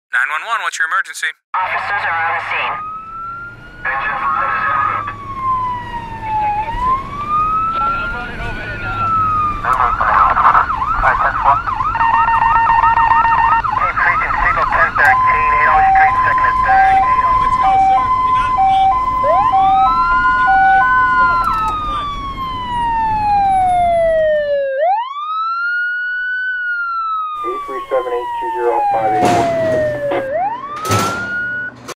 911, what's your emergency? Officers are on the scene. I'm running over there now. Hey, precinct, signal 1013, 8 Street, 2nd and 3rd. Let's go, sir. You got it? Let's go. 837-820-581.